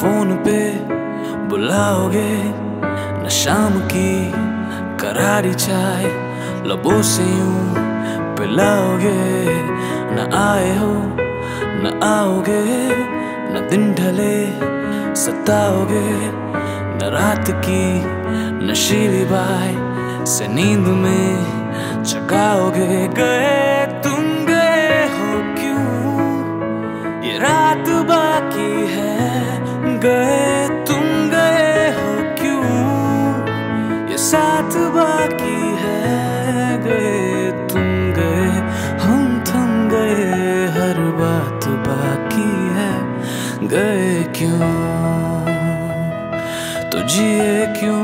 Phone पे बुलाओगे, न शाम की करारी चाय लबों से यूं पिलाओगे। न आए हो न आओगे, न दिन ढले सताओगे, न रात की नशीली बाय से नींद में जगाओगे। गए तुम गए हो क्यों, ये रात बाकी है। गए तुम गए हो क्यों, ये साथ बाकी है। गए तुम गए हम थम गए, हर बात बाकी है। गए क्यों तो जिए क्यों।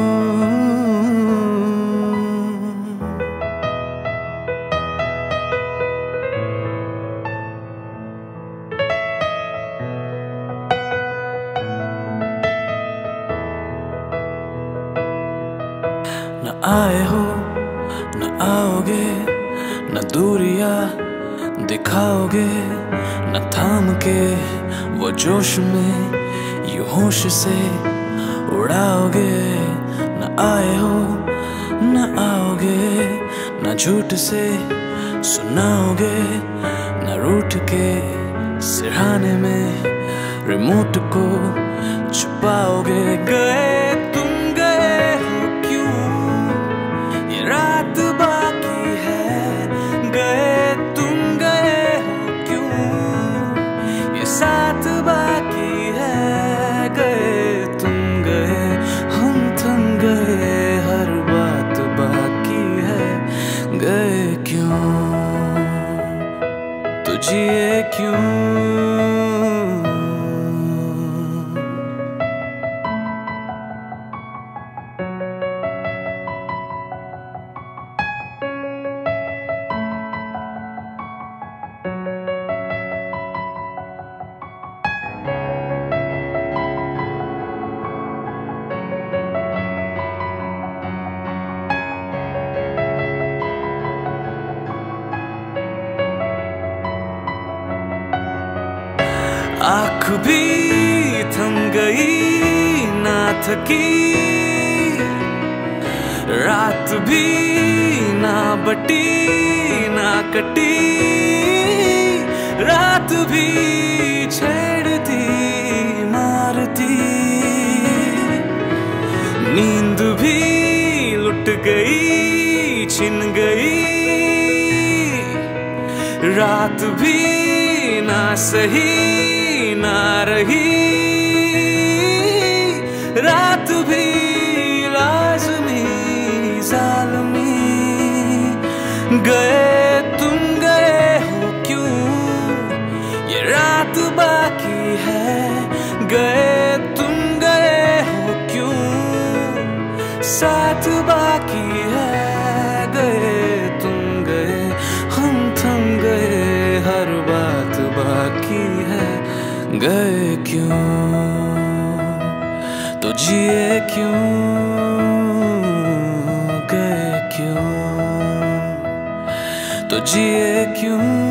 न आए हो न आओगे, न दूरियां दिखाओगे, न थाम के वो जोश में ये होश से उड़ाओगे। न आए हो न आओगे, न झूठ से सुनाओगे, न रूठ के सिरहाने में रिमोट को छुपाओगे। गए तुम गए हो क्यों, ये रात बाकी है। गए तुम गए हो क्यों, ये साथ बाकी है। गए तुम गए हम थम गए, हर बात बाकी है। गए क्यों तो जिए क्यों। आँख भी थम गई ना थकी, रात भी ना बटी ना कटी। रात भी छेड़ती मारती, नींद भी लुट गई छिन गई। रात भी ना सही ना रही, रात भी लाज़मी ज़ालिमी। गए तुम गए हो क्यों, ये रात बाकी है। गए तुम गए हो क्यों, साथ बाकी है। गए तुम गए हम थम गए, हर बात बाकी है। गए क्यों तो जिए क्यों। गए क्यों तो जिए क्यों।